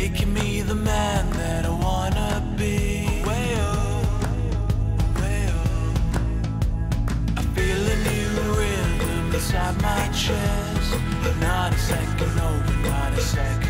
making me the man that I wanna be. Way up, way up. I feel a new rhythm inside my chest. Not a second over, not a second